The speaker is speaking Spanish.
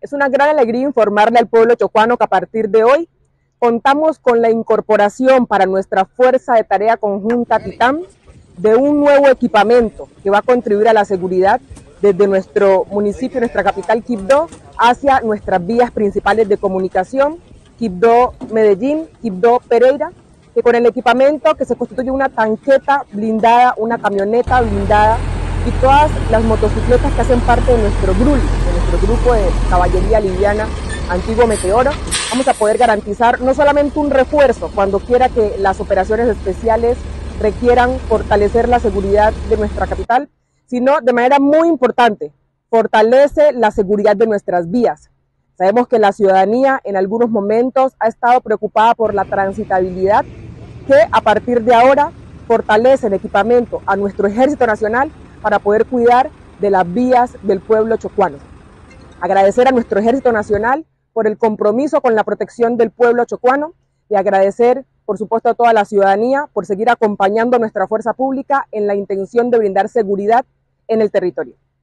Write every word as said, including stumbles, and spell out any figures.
Es una gran alegría informarle al pueblo chocuano que a partir de hoy contamos con la incorporación para nuestra Fuerza de Tarea Conjunta Titán de un nuevo equipamiento que va a contribuir a la seguridad desde nuestro municipio, nuestra capital Quibdó, hacia nuestras vías principales de comunicación, Quibdó-Medellín, Quibdó-Pereira, que con el equipamiento que se constituye una tanqueta blindada, una camioneta blindada y todas las motocicletas que hacen parte de nuestro G R U L, de nuestro grupo de caballería liviana Antiguo Meteoro, vamos a poder garantizar no solamente un refuerzo cuando quiera que las operaciones especiales requieran fortalecer la seguridad de nuestra capital, sino de manera muy importante, fortalece la seguridad de nuestras vías. Sabemos que la ciudadanía en algunos momentos ha estado preocupada por la transitabilidad, que a partir de ahora fortalece el equipamiento a nuestro Ejército Nacional para poder cuidar de las vías del pueblo chocuano. Agradecer a nuestro Ejército Nacional por el compromiso con la protección del pueblo chocuano y agradecer, por supuesto, a toda la ciudadanía por seguir acompañando a nuestra fuerza pública en la intención de brindar seguridad en el territorio.